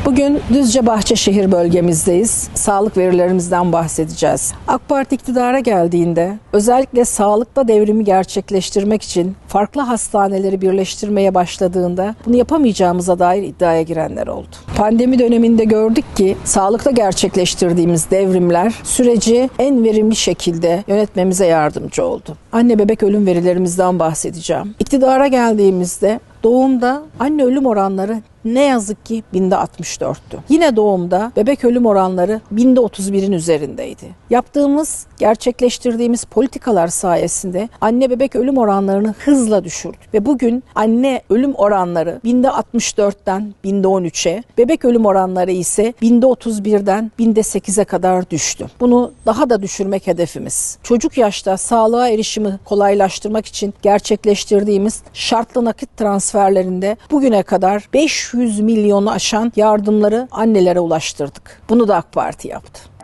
Bugün Düzce Bahçeşehir bölgemizdeyiz. Sağlık verilerimizden bahsedeceğiz. AK Parti iktidara geldiğinde özellikle sağlıkta devrimi gerçekleştirmek için farklı hastaneleri birleştirmeye başladığında bunu yapamayacağımıza dair iddiaya girenler oldu. Pandemi döneminde gördük ki sağlıkta gerçekleştirdiğimiz devrimler süreci en verimli şekilde yönetmemize yardımcı oldu. Anne bebek ölüm verilerimizden bahsedeceğim. İktidara geldiğimizde doğumda anne ölüm oranları ne yazık ki binde 64'tü. Yine doğumda bebek ölüm oranları binde 31'in üzerindeydi. Gerçekleştirdiğimiz politikalar sayesinde anne bebek ölüm oranlarını hızla düşürdük. Ve bugün anne ölüm oranları binde 64'ten binde 13'e, bebek ölüm oranları ise binde 31'den binde 8'e kadar düştü. Bunu daha da düşürmek hedefimiz. Çocuk yaşta sağlığa erişimi kolaylaştırmak için gerçekleştirdiğimiz şartlı nakit transferlerinde bugüne kadar 500 milyonu aşan yardımları annelere ulaştırdık. Bunu da AK Parti yaptı.